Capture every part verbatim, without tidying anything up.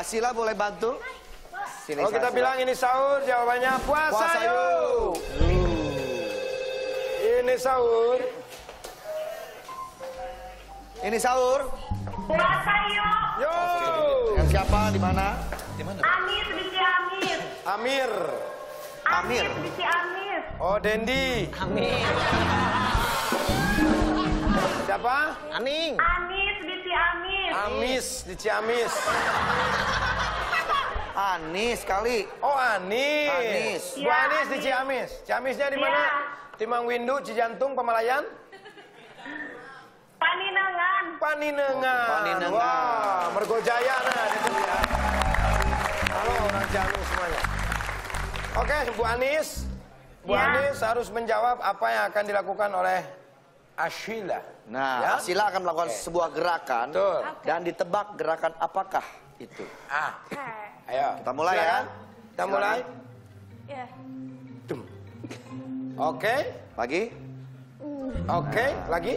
Asila boleh bantu? Sini, kalau kita bilang ini sahur, jawabannya puasa, puasa yuk. Hmm. Ini sahur. Ini sahur. Puasa yuk. Yuk. Dengan siapa? Di mana? Di mana? Amir di Ciamis. Amir. Amir. Amir di Ciamis. Oh, Dendi. Amir. Siapa? Aning. Anis di Ciamis. Amis di Ciamis. Anis kali. Oh, Anis. Anis. Bu Ya, Anis di Anis. Ciamis. Ciamisnya di mana? Ya. Timang Windu, Cijantung, Pamalayan? Paninangan. Paninengan. Paninengan. Wah, Mergojaya nah itu ya. Halo orang Ciamis semuanya. Oke, Bu Anis. Bu Ya. Anis harus menjawab apa yang akan dilakukan oleh Asila. Nah, Ya? Asila akan melakukan Oke. sebuah gerakan. Betul. Dan ditebak gerakan apakah itu. Ah, Oke. ayo. Kita mulai ya. Silakan. Kita Silakan. mulai. Ya. Oke. Lagi? Oke, lagi.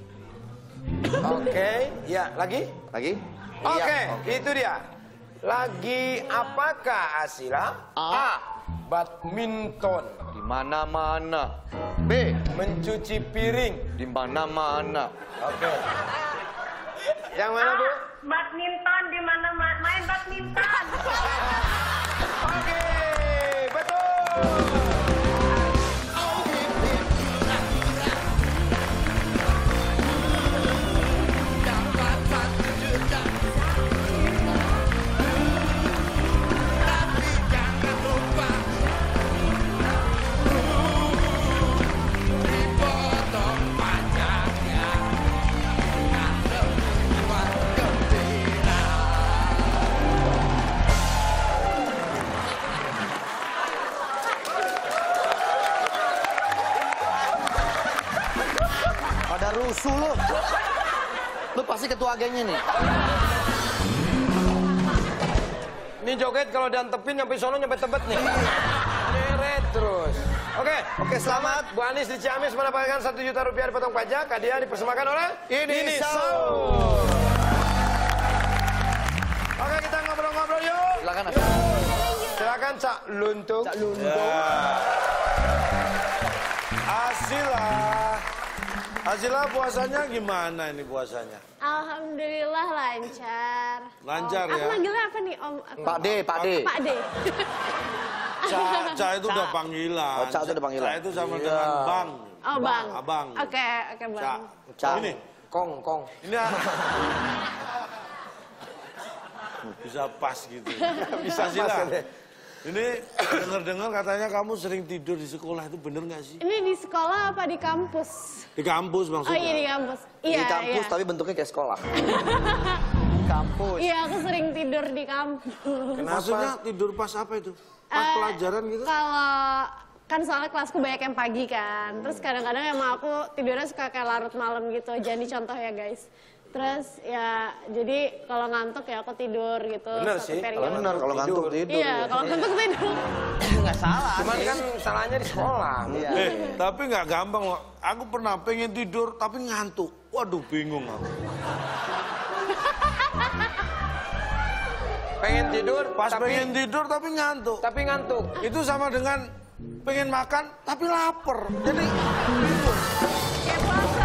Oke, ya, lagi. Lagi? Oke, Iya. itu dia. Lagi apakah Asila? A. Badminton. Di mana-mana. B. Mencuci piring. Di mana-mana. Oke. Yang mana, Bu? Badminton di mana ma- main badminton. Oke, betul. Pada rusuh lu. Lu pasti ketua gengnya nih. Ini joget kalau diantepin nyampe sono nyampe tebet nih. Nyeret terus. Oke, Oke, selamat. Bu Anis di Ciamis mendapatkan satu juta rupiah dipotong pajak. Hadiah dipersembahkan oleh Ini Sahur. Sahur. Oke, kita ngobrol-ngobrol yuk. Silakan Asila. Silakan Cak Luntung. Cak Luntung. Asila, Asila puasanya gimana ini puasanya? Alhamdulillah lancar. Lancar Om. Aku ya? manggilnya apa nih Om? Aku- Pak D, Pak D. Pak D. Ca, Ca itu udah panggilan. Oh, Ca itu udah panggilan. Ca itu sama Iya. dengan Bang. Oh Bang. Abang. Oke, oke Ca. Bang. Ca. Ini, Kong, kong. ini bisa pas gitu. Bisa Asila, pas, ya. ini dengar-dengar katanya kamu sering tidur di sekolah, itu bener nggak sih? Ini di sekolah apa di kampus? Di kampus Oh maksudnya? iya di kampus. Di Iya, kampus iya. tapi bentuknya kayak sekolah. Kampus. Iya, aku sering tidur di kampus. Maksudnya tidur pas apa itu? Pas Eh, pelajaran gitu? Kalau kan soalnya kelasku banyak yang pagi kan. Terus kadang-kadang emang aku tidurnya suka kayak larut malam gitu. Jangan dicontoh ya guys. Terus ya jadi kalau ngantuk ya aku tidur gitu. Bener satu sih, periode. Kalau benar, kalau ngantuk tidur. Iya, kalau ngantuk tidur. Nggak salah. Cuman kan salahnya di sekolah. Iya. Eh, tapi nggak gampang loh. Aku pernah pengen tidur tapi ngantuk. Waduh, bingung aku. Pengen tidur, Pas tapi, pengen tidur tapi ngantuk. tapi ngantuk. Itu sama dengan pengen makan tapi lapar. Jadi bingung. Kayak puasa.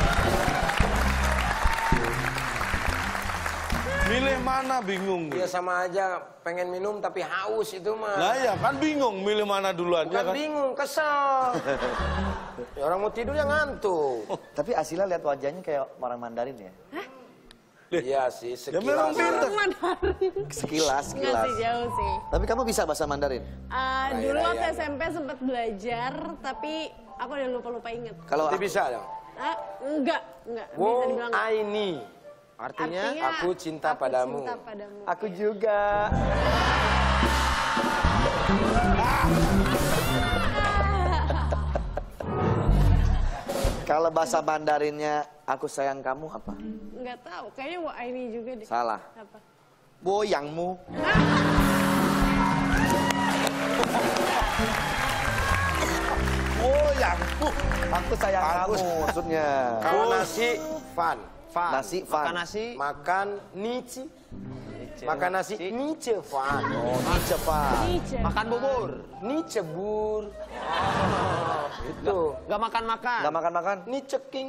Milih mana bingung. Iya sama aja, pengen minum tapi haus itu mah. Lah ya kan bingung milih mana duluan Bukan ya kan. bingung, kesel. Ya orang mau tidur ya ngantuk. Tapi Asila lihat wajahnya kayak orang Mandarin ya. Iya sih, Ya memang sekilas. pinter. Mandarin. Sekilas, Enggak sekilas. sih, jauh sih. Tapi kamu bisa bahasa Mandarin? Uh, dulu Raya-raya. waktu S M P sempat belajar, tapi aku udah lupa-lupa inget. Kalau Nanti bisa dong. Ah, enggak, enggak. Bisa Wong dibilang. Aini. artinya, aku cinta aku padamu. cinta padamu. aku juga. Kalau bahasa Mandarinnya aku sayang kamu apa? Enggak tahu, kayaknya Wak Aini juga deh. Salah. Apa? Boyangmu. Boyangmu. Aku sayang Bagus. kamu maksudnya. Kalau nasi, fan. Nasi, fan. Makan nasi. Makan nici. Makan nasi, mie cepat. Oh, mie cepat. Nice. Makan bubur. Mie cebur. Oh, itu. Gak makan-makan. Nggak makan-makan. Mie ceking.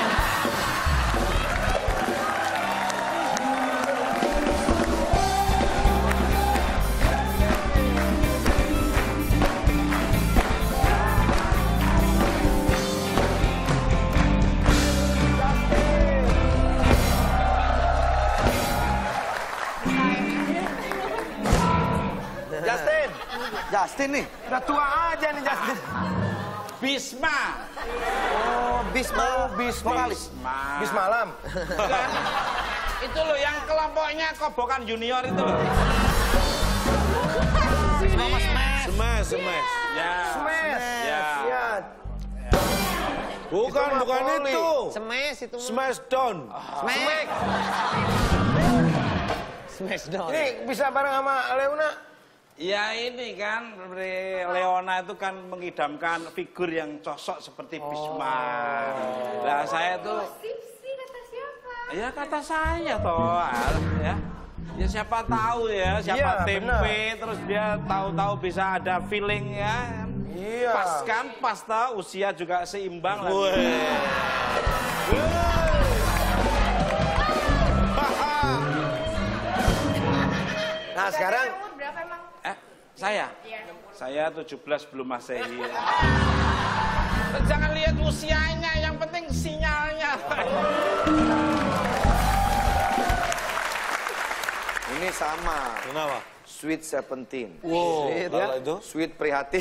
Justin, Justin nih. udah tua aja nih Justin. Bisma. Oh, Bisma, Bisma. Bisma. Bis malam. Kan? Itu loh yang kelompoknya Kobokan Junior itu loh. Smash, smash. Ya. Smash. Ya. Ya. Bukan, Itu bukan Napoli. itu. Smash itu. Smash down. Smack. Smackdown. Ini bisa bareng sama Leona. Ya ini kan Leona itu kan mengidamkan figur yang cosok seperti Bisma. Nah saya tuh Sip sih kata siapa? ya kata saya toh ya. Ya siapa tahu ya, siapa Iya, tempe terus dia tahu-tahu bisa ada feeling ya. Iya. Pas kan, pas tahu usia juga seimbang lagi. Nah sekarang Umur berapa emang? Eh, saya? Iya. Saya tujuh belas belum Masehi. Jangan lihat usianya, yang penting sinyalnya. Ini sama. Kenapa? Sweet Seventeen. Wow, Sweet, kalau ya. itu? Sweet prihatin.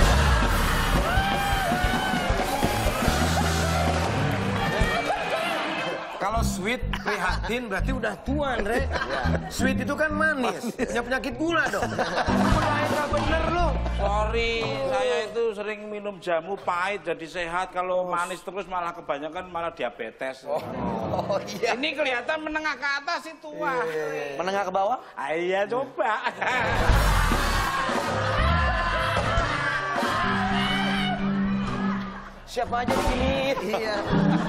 kalau sweet prihatin berarti udah tua Andre. Sweet itu kan manis. Punya penyakit gula dong. Lain gak bener lu. Sorry, saya itu sering minum jamu pahit jadi sehat. Kalau manis terus malah kebanyakan malah diabetes. Oh iya. Ini kelihatan menengah ke atas sih tua. Menengah ke bawah? Ah, iya coba. Siapa aja begini. Iya.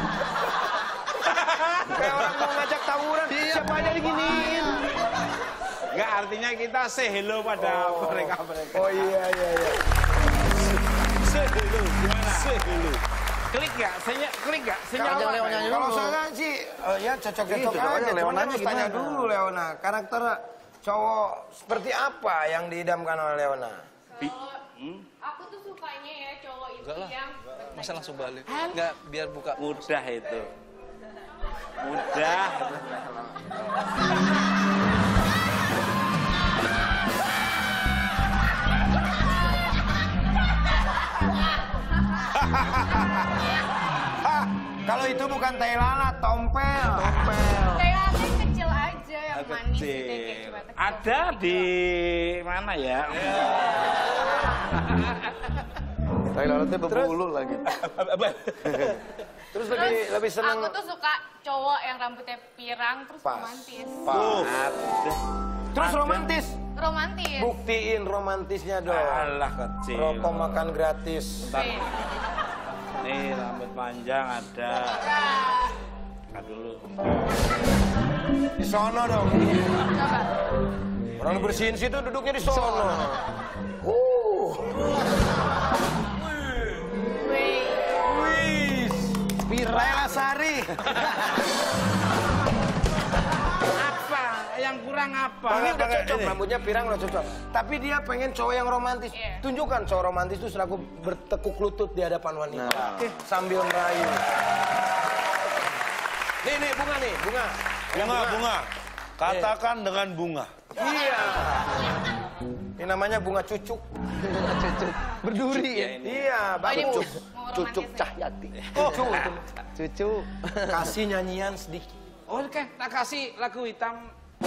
Kayak orang mau ngajak tawuran. Siapa aja diginiin. Enggak, artinya kita say hello pada mereka-mereka. Oh iya iya iya. Say hello. Gimana? Say hello. Klik nggak? Senya, klik nggak? Sinyal Kalau apa? Leonanya dulu. Kalau saya sih eh, ya cocok-cocok Iya, cocok aja. aja. Cuman Leonanya harus tanya gimana? dulu Leona. Karakter cowok seperti apa yang diidamkan oleh Leona? Aku tuh sukanya ya cowok itu yang Masa langsung balik? Enggak, biar buka. Mudah itu. Mudah. Hah, kalau itu bukan tai lalat, tompel. Tompel. kayak yang kecil aja yang manis gitu yang kayak Kecil. cuma kecil. Ada di mana ya? Tai lalatnya berbulu lagi. Terus lebih lebih senang Aku tuh suka cowok yang rambutnya pirang terus Pas. romantis. terus romantis. Romantis. Buktiin romantisnya dong. Alah kecil. Rokok makan gratis. Bentar. Nih. Nih rambut panjang ada. Kan dulu. Di sono dong. Coba. Orang bersihin situ duduknya di sono. Uh. Wih. Wih. Lela Sari. Apa? Yang kurang apa? Ini udah cocok, rambutnya pirang udah cocok. Tapi dia pengen cowok yang romantis. Iya. Tunjukkan cowok romantis itu selaku bertekuk lutut di hadapan wanita. Nah. Oke, sambil merayu. Nih, nih, bunga nih, bunga. Bunga, bunga. Katakan dengan bunga. Iya. Ini namanya bunga cucuk. Cucuk. Berduri ya. Iya, Oh, ini bagus. mau Cucuk romantis ya? Cahyati. Cucuk. Cucu. Kasih nyanyian sedikit. Oke, tak kasih lagu hitam.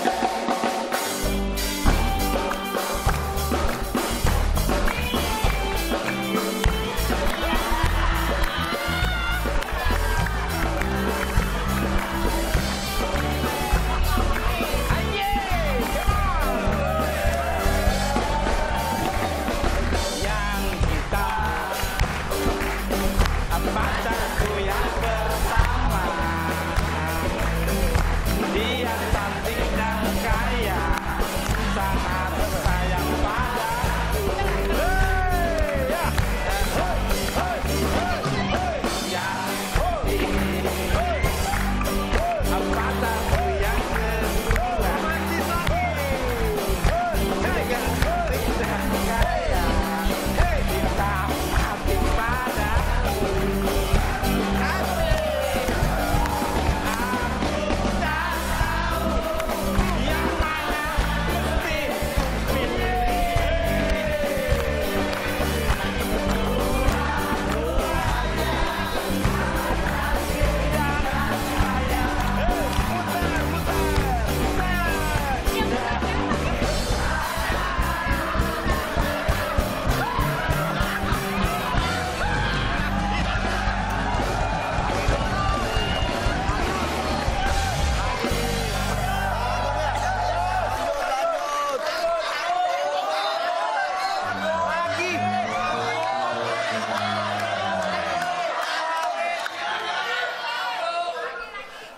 Yang hitam, pacarku yang pertama. Dia cantik dan kaya.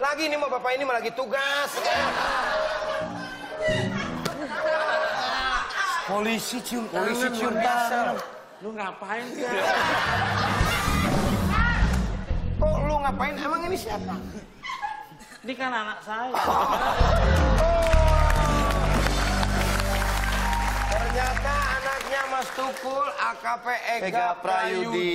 Lagi nih mau bapak ini mah lagi tugas. Polisi cium tangan. Polisi cium tangan. Lu ngapain kan? Kok lu ngapain? Emang ini siapa? Ini kan anak saya. Ternyata anaknya Mas Tukul, A K P Ega, Ega Prayudi.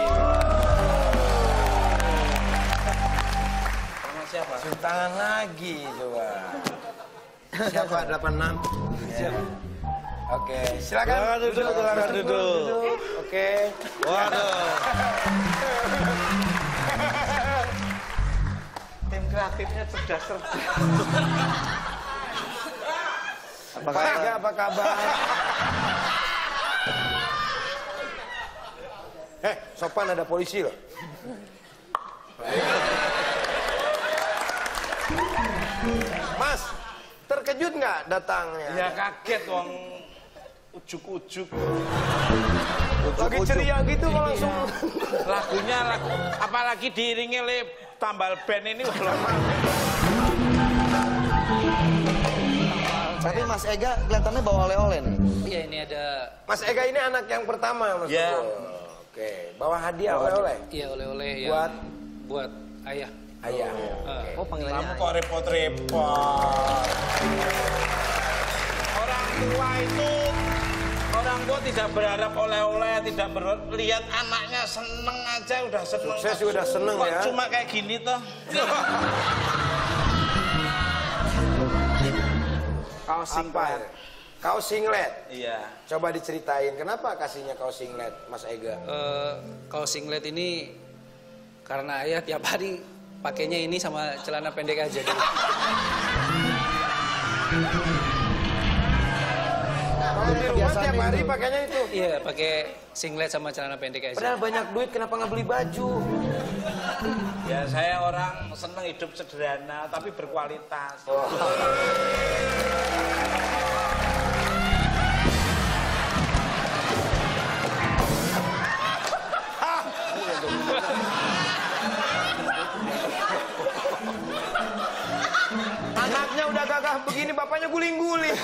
Sama siapa? Cium tangan lagi coba. Siapa? delapan enam. Ya. Oke, silakan. Silakan duduk, silakan duduk. Oke. Waduh. Tim kreatifnya cerdas cerdas. Apa kabar? Apa kabar? Eh, sopan ada polisi loh. Mas, terkejut nggak datangnya? Ya kaget wong ujuk-ujuk. Lagi ceria gitu kok langsung. Lagunya lagu apalagi diiringi oleh tambal band ini wah. Tapi Mas Ega kelihatannya bawa oleh-oleh nih. Iya, ini ada... Mas Ega ini anak yang pertama, Mas. Ya. Tukul. Oke, bawa hadiah oleh-oleh. Iya, oleh-oleh yang... Buat? Buat ayah. Ayah. Eh, Oh, panggilannya Kamu Ayah. kok repot-repot. Orang tua itu orang tua tidak berharap oleh-oleh, tidak berharap lihat anaknya seneng aja udah seneng. Sukses udah seneng Kok ya. cuma kayak gini toh. Kaos singlet. Kaos singlet. Iya. Coba diceritain kenapa kasihnya kaos singlet, Mas Ega? eh, kalau singlet ini karena ayah tiap hari pakainya ini sama celana pendek aja. Kalau di rumah tiap hari pakainya itu. Iya, pakai singlet sama celana pendek aja. Padahal banyak duit, kenapa nggak beli baju? Ya saya orang seneng hidup sederhana tapi berkualitas. Anaknya udah gagah begini, bapaknya guling-guling.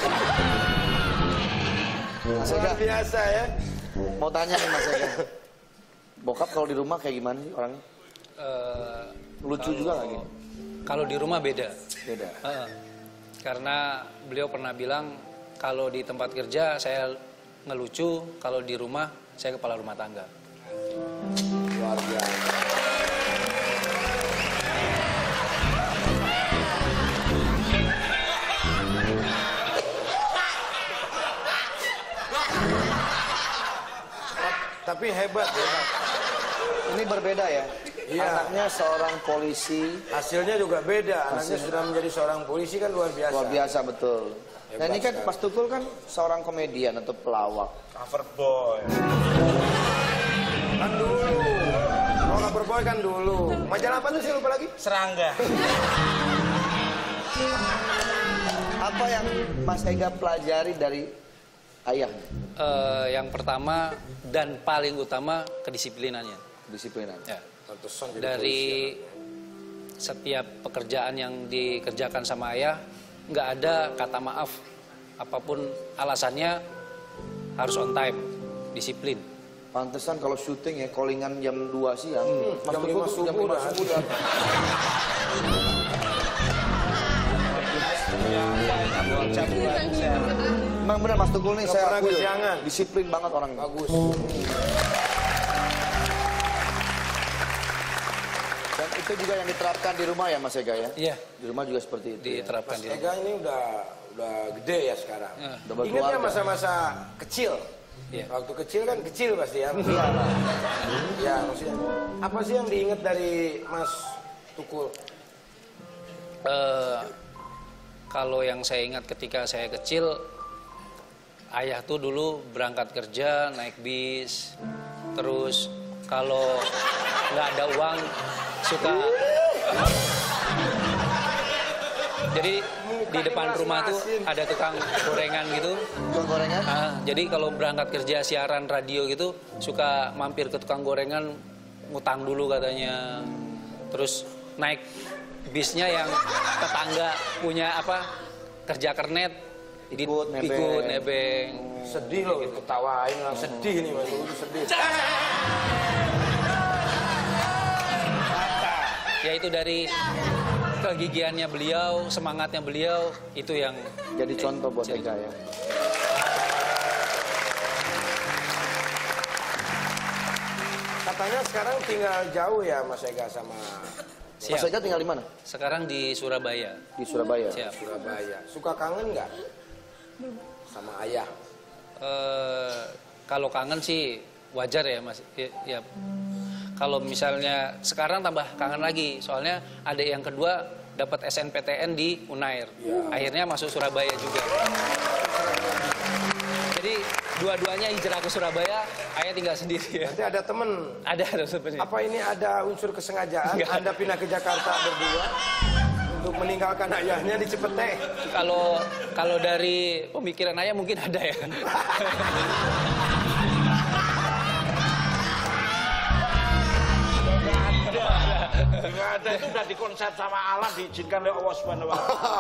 Mas Luar Ega, biasa ya. mau tanya nih Mas Ega. Bokap kalau di rumah kayak gimana sih orangnya? Eh, Lucu kalau- juga nggak gitu? Kalau di rumah beda. Beda. Heeh. Karena beliau pernah bilang kalau di tempat kerja saya ngelucu, kalau di rumah saya kepala rumah tangga. Luar biasa. Tapi hebat, hebat. Ini berbeda ya. Iya. Anaknya seorang polisi, Hasilnya juga beda. Anaknya sudah menjadi seorang polisi kan luar biasa. luar biasa betul. Nah ini kan sekali. Mas Tukul kan seorang komedian atau pelawak. Cover boy. Kan dulu. Mau cover boy kan dulu. Majalah apa tuh sih lupa lagi? Serangga. Apa yang Mas Ega pelajari dari ayahnya? Eh, yang pertama dan paling utama kedisiplinannya. Disiplinan. Ya. Pantesan jadi Dari setiap pekerjaan yang dikerjakan sama ayah, nggak ada kata maaf. Apapun alasannya harus on time, disiplin. Pantesan kalau syuting ya, callingan jam dua siang. Mas Jam Tukul lima tuh subuh jam lima udah. subuh udah. Emang benar Mas Tukul nih Nggak saya pernah akui. kesiangan. Disiplin banget orangnya. Bagus. Dan itu juga yang diterapkan di rumah ya Mas Ega ya? Iya, Di rumah juga seperti itu. ya? diterapkan Mas di Ega ini udah udah gede ya sekarang. Ya. Udah Ingat ya berkeluarga. masa-masa kecil? Iya. Waktu kecil kan kecil pasti ya. Iya lah. Ya maksudnya. Apa sih yang diingat dari Mas Tukul? Eh, kalau yang saya ingat ketika saya kecil, ayah tuh dulu berangkat kerja naik bis, terus kalau nggak ada uang suka. Jadi di depan rumah tuh ada tukang gorengan gitu. Tukang gorengan? Ah, jadi kalau berangkat kerja siaran radio gitu suka mampir ke tukang gorengan, ngutang dulu katanya. Terus naik bisnya yang tetangga punya apa kerja kernet, jadi Ikut nebeng. ikut nebeng. Sedih loh, ketawain orang sedih nih Mas Tukul, sedih. Ya itu dari kegigihannya beliau, semangatnya beliau, itu yang Jadi contoh buat jadi Ega ya. Katanya sekarang tinggal jauh ya Mas Ega sama Siap. Mas Ega tinggal di mana? Sekarang di Surabaya. Di Surabaya. Siap. Surabaya. Suka kangen nggak sama ayah? Eh, kalau kangen sih wajar ya Mas. Ya, ya. Kalau misalnya sekarang tambah kangen lagi, soalnya adik yang kedua dapat S N P T N di Unair. Akhirnya masuk Surabaya juga. Jadi dua-duanya hijrah ke Surabaya, ayah tinggal sendiri ya. Nanti ada temen. Ada ada sebenarnya. Apa ini ada unsur kesengajaan? Nggak. Anda pindah ke Jakarta berdua untuk meninggalkan ayahnya di Cipete. Kalau kalau dari pemikiran ayah mungkin ada ya. Nggak ada, itu udah dikonsep sama Allah, diizinkan oleh Allah Subhanahu wa Ta'ala.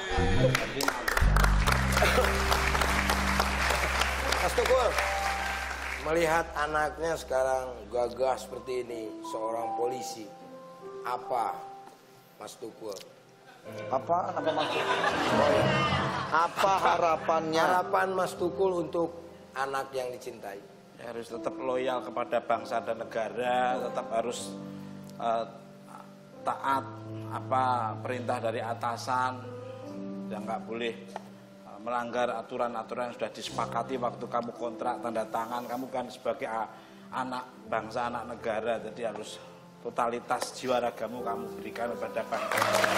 Mas Tukul, melihat anaknya sekarang gagah seperti ini, seorang polisi, apa Mas Tukul? Apa apa maksudnya? Oh, ya. Apa harapannya? Harapan Mas Tukul untuk anak yang dicintai? Ya, harus tetap loyal kepada bangsa dan negara, tetap harus uh, taat apa perintah dari atasan, dan nggak boleh uh, melanggar aturan-aturan yang sudah disepakati waktu kamu kontrak tanda tangan. Kamu kan sebagai uh, anak bangsa, anak negara, jadi harus totalitas jiwa ragamu kamu berikan kepada bangsa.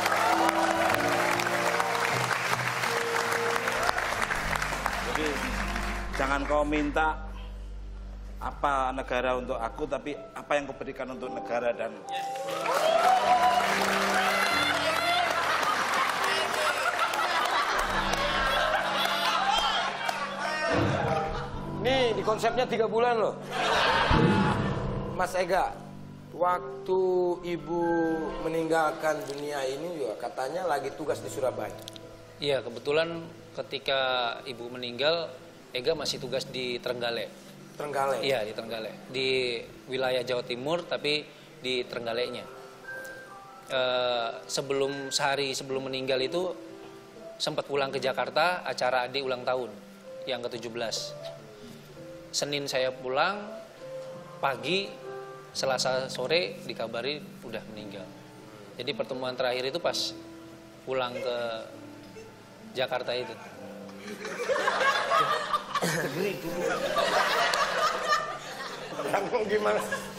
Jadi jangan kau minta apa negara untuk aku, tapi apa yang kau berikan untuk negara. Dan Nih di konsepnya tiga bulan loh. Mas Ega, waktu ibu meninggalkan dunia ini juga katanya lagi tugas di Surabaya. Iya, kebetulan ketika ibu meninggal, Ega masih tugas di Trenggalek. Trenggalek. Iya, di Trenggalek. Di wilayah Jawa Timur, tapi di Trenggaleknya. E, sebelum sehari sebelum meninggal itu sempat pulang ke Jakarta, acara adik ulang tahun yang ke tujuh belas. Senin saya pulang, pagi, Selasa sore dikabari udah meninggal. Jadi pertemuan terakhir itu pas pulang ke Jakarta itu. Kamu gimana?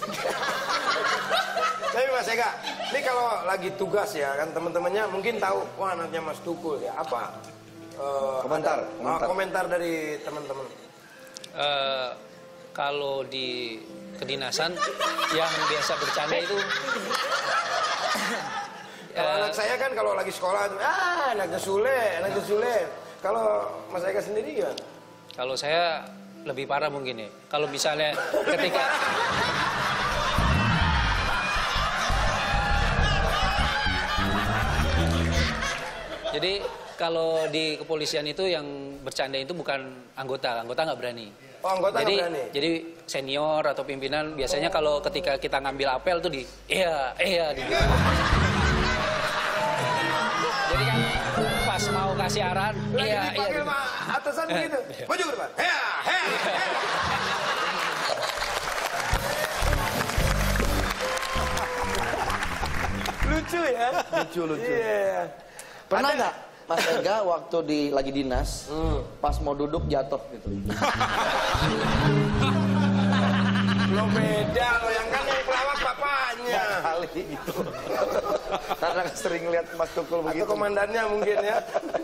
Tapi Mas Ega, ini kalau lagi tugas ya kan teman-temannya mungkin tahu, wah anaknya Mas Tukul ya. Apa eh, Komentar, ada- komentar. ah, komentar dari teman-teman. Eh, kalau di kedinasan yang biasa bercanda itu Kalau eh, anak saya kan kalau lagi sekolah, ah anaknya Sule, anaknya Sule. Kalau Mas Ega sendiri gimana? kalau saya lebih parah mungkin ya. Kalau misalnya ketika jadi kalau di kepolisian itu yang bercanda itu bukan anggota, anggota nggak berani. Oh, anggota jadi, nggak berani? Jadi senior atau pimpinan biasanya kalau ketika kita ngambil apel tuh di iya, iya di gitu. Jadi kan pas mau kasih arahan, Lagi iya, iya. dipanggil Gitu. sama atasan begitu. Maju ke depan. Hea, hea, hea. Lucu ya? Lucu lucu. Iya. Pernah nggak Mas Ega waktu di lagi dinas, Hmm. pas mau duduk jatuh gitu? Lo beda lo yang kan yang pelawak bapaknya. Kali gitu. Karena sering lihat Mas Tukul Atau begitu. komandannya mungkin ya.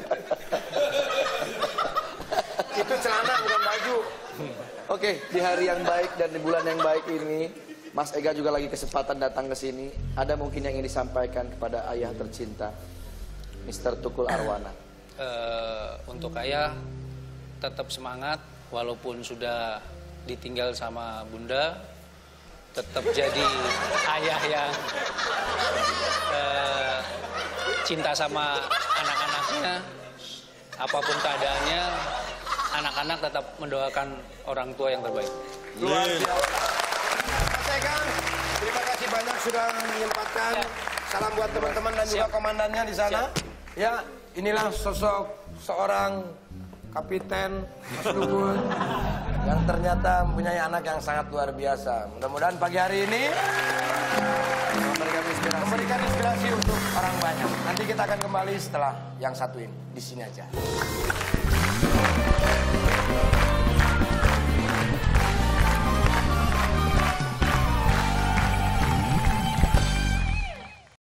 Itu celana bukan baju. Oke, di hari yang baik dan di bulan yang baik ini, Mas Ega juga lagi kesempatan datang ke sini. Ada mungkin yang ingin disampaikan kepada ayah tercinta, Mister Tukul Arwana. Eh, untuk ayah tetap semangat walaupun sudah ditinggal sama bunda, tetap jadi ayah yang eh, cinta sama anak-anaknya, apapun keadaannya, anak-anak tetap mendoakan orang tua yang terbaik. Luar biasa. Mas Ega, terima kasih banyak sudah menyempatkan. Salam buat teman-teman dan juga Siap. komandannya di sana. Siap. Ya, inilah sosok seorang kapiten Mas Gun yang ternyata mempunyai anak yang sangat luar biasa. Mudah-mudahan pagi hari ini memberikan inspirasi. memberikan inspirasi untuk orang banyak. Nanti kita akan kembali setelah yang satu ini. Di sini aja.